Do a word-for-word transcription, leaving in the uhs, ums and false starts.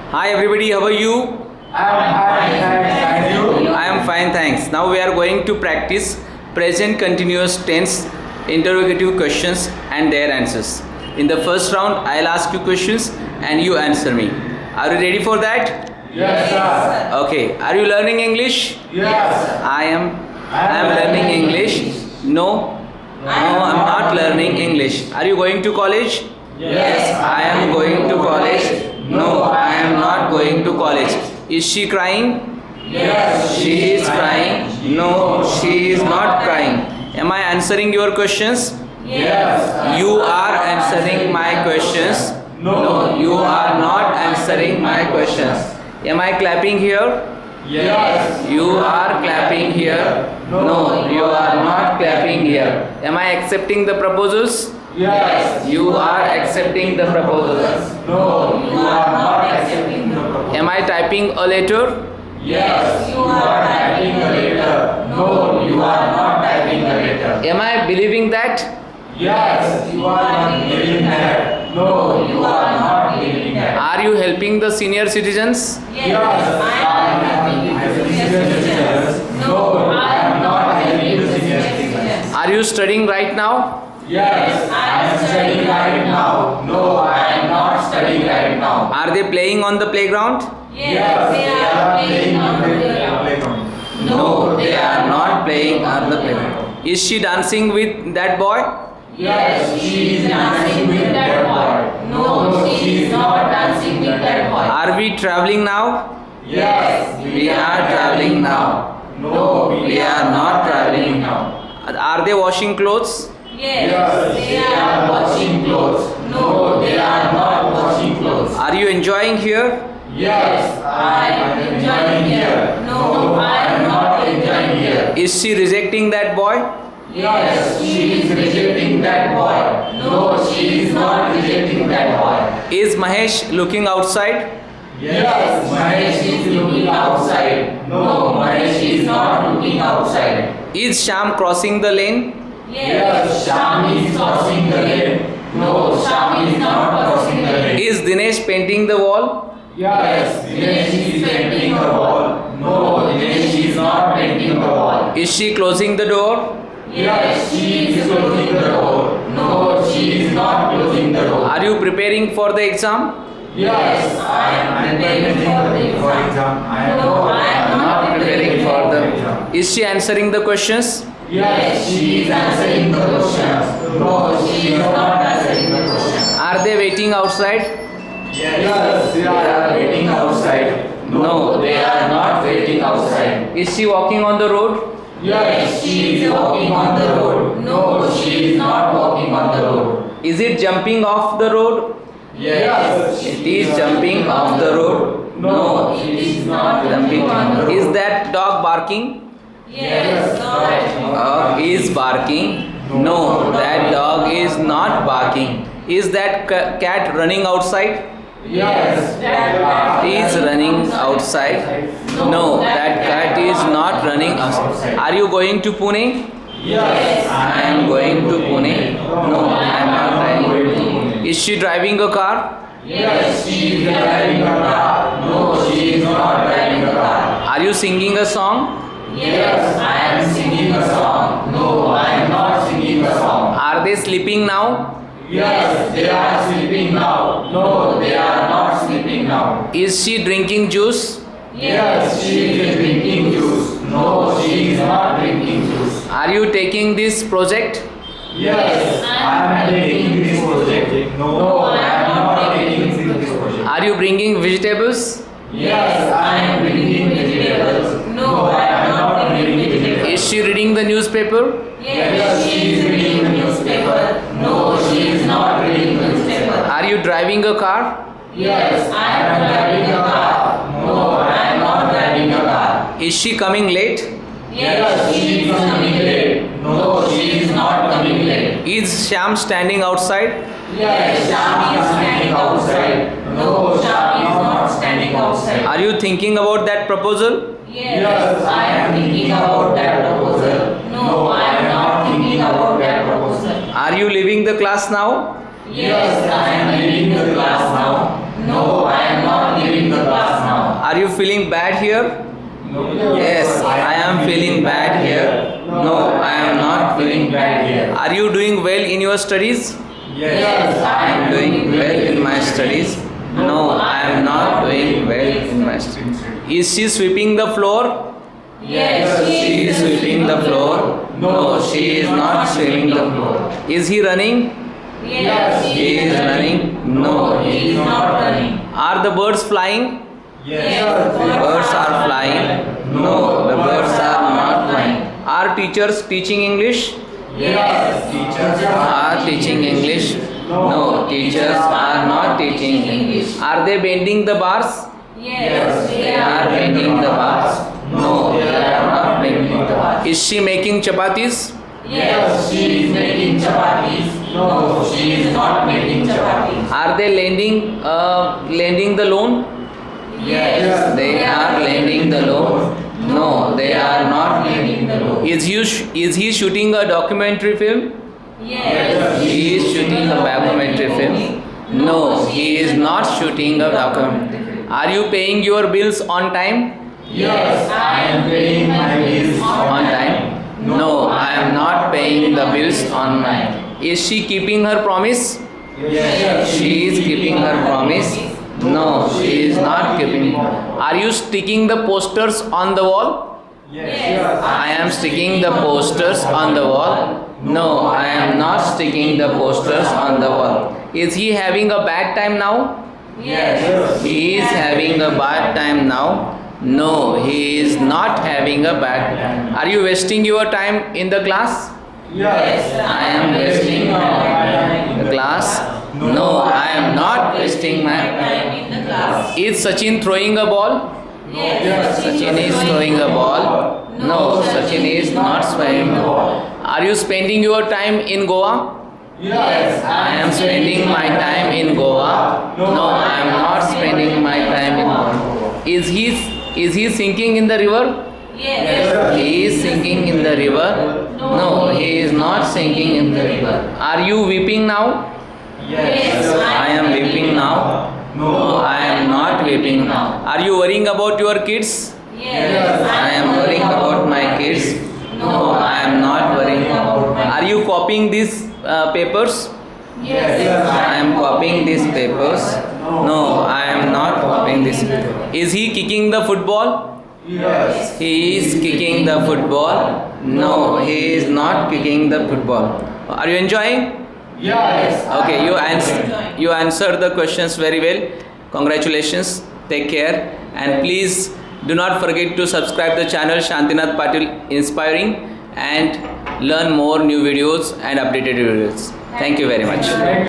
Hi everybody, how are you? I am fine, thanks. And you? I am fine, thanks. Now we are going to practice present continuous tense interrogative questions and their answers. In the first round, I'll ask you questions and you answer me. Are you ready for that? Yes, sir. Okay. Are you learning English? Yes. I am. I am learning English. No. No, I am not learning English. Are you going to college? Yes. I am going to college. No, I am not going to college. Is she crying? Yes. She is crying. No, she is not crying. Am I answering your questions? Yes. You are answering my questions. No. You are not answering my questions. Am I clapping here? Yes. You are clapping here. No, you are not clapping here. Am I accepting the proposals? Yes. You are accepting the proposals. No, you are not accepting the proposal. Am I typing a letter? Yes. You are typing a letter. No, you are not typing a letter. Am I believing that? Yes. You are not believing that. No, you are not believing that. Are you helping the senior citizens? Yes. I am helping the senior citizens. No, I am not helping the senior citizens. Are you studying right now? Yes, I am studying right now. No, I am not studying right now. Are they playing on the playground? Yes, they are playing on the playground. No, they are not playing on the playground. Is she dancing with that boy? Yes, she is dancing with that boy. No, she is not dancing with that boy. Are we traveling now? Yes, We are traveling now. No, We are not traveling now. Are they washing clothes? Yes, they are washing clothes. No, they are not washing clothes. Are you enjoying here? Yes, I am enjoying here. No, I am not enjoying here. Is she rejecting that boy? Yes, she is rejecting that boy. No, she is not rejecting that boy. Is Mahesh looking outside? Yes, Mahesh is looking outside. No, Mahesh is not looking outside. Is Sham crossing the lane? Yes, Sham is crossing the lane. No, Sham is not crossing the lane. Is Dinesh painting the wall? Yes, Dinesh is painting the wall. No, Dinesh is not painting the wall. Is she closing the door? Yes, she is closing the door. No, she is not closing the door. Are you preparing for the exam? Yes, I am preparing for the exam. I am No, I am Not preparing for the. Is she answering the questions? Yes, she is answering the questions. No, she is not answering the questions. Are they waiting outside? Yes, they are waiting outside. No, they are not waiting outside. Is she walking on the road? Yes, she is walking on the road. No, she is not walking on the road. Is it jumping off the road? Yes, It is jumping off the road. No, it is not jumping on the road. Is that dog barking? Yes, Dog is barking. No, that dog is not barking. Is that ca- cat running outside? yes, It is running outside. No, that cat is not running outside. Are you going to Pune? yes, I am going to Pune. No, I am not driving. Is she driving a car? yes, she is driving a car. No, she is not driving a car. Are you singing a song? Yes, I am singing a song. No, I am not singing a song. Are they sleeping now? Yes, they are sleeping now. No, they are not sleeping now. Is she drinking juice? Yes, she is drinking juice. No, she is not drinking juice. Are you taking this project? Yes, I am taking this project. No, I am not taking this project. Are you bringing vegetables? Yes, I am bringing vegetables. No, I am not bringing vegetables. Is she reading the newspaper? Yes, she is reading the newspaper. No, she is not reading the newspaper. Are you driving a car? Yes, I am driving a car. No, I am not driving a car. Is she coming late? Yes, she is coming late. No, she is not coming late. Is Sham standing outside? Yes, Sham is standing outside. No, Sham is not standing outside. Are you thinking about that proposal? Yes, I am thinking about that proposal. No, I am not thinking about that proposal. Are you leaving the class now? Yes, I am leaving the class now. No, I am not leaving the you feeling bad here? No. Yes, I am feeling bad here. No, I am not feeling bad here. Are you doing well in your studies? Yes, I am doing well in my studies. No, I am not doing well in my studies. Is she sweeping the floor? Yes, She is sweeping the floor. No, she is not sweeping the floor. Is he running? Yes, He is running. No, he is not running. Are the birds flying? Yes, The birds are flying. No, the birds are not flying. Are teachers teaching English? Yes, teachers Are teaching English? No, teachers are not teaching English. Are they bending the bars? Yes, They are bending the bars. No, they are not bending the bars. Is she making chapatis? Yes, she is making chapatis. No, she is not making chapatis. Are they lending, uh, lending the loan? Yes, They are lending the loan. No, they are not lending the loan. Is he, sh- is he shooting a documentary film? Yes, He is shooting a documentary film. No, he is not shooting a documentary film. Are you paying your bills on time? yes, I am paying my bills On time? No, I am not paying the bills on time. Is she keeping her promise? Yes, She is keeping her promise. No, she is not keeping. Are you sticking the posters on the wall? yes, I am sticking the posters on the wall. No, I am not sticking the posters on the wall. Is he having a bad time now? yes, He is having a bad time now. No, he is not having a bad time. Are you wasting your time in the class? yes, I am wasting my time in the class. No, I am not wasting my time. in the class. Is Sachin throwing a ball? Yes, Sachin is throwing a ball. No, Sachin is not throwing a ball. Are you spending your time in Goa? yes, I am spending my time in Goa. No, I am not spending my time in Goa. Is he is he sinking in the river? yes, He is sinking in the river. No, he is not sinking in the river. Are you weeping now? yes, I am weeping now. No, I am not weeping now. Are you worrying about your kids? yes, I am worrying about my kids. No, I am not worrying about my. Are you copying these uh, papers? yes, I am copying these papers. No, I am not copying this. Is he kicking the football? yes, He is kicking the football. No, he is not kicking the football. Are you enjoying? yes. Okay, you answer you answered the questions very well. Congratulations. Take care and please do not forget to subscribe the channel Shantinath Patil Inspiring and learn more new videos and updated videos. Thank you very much.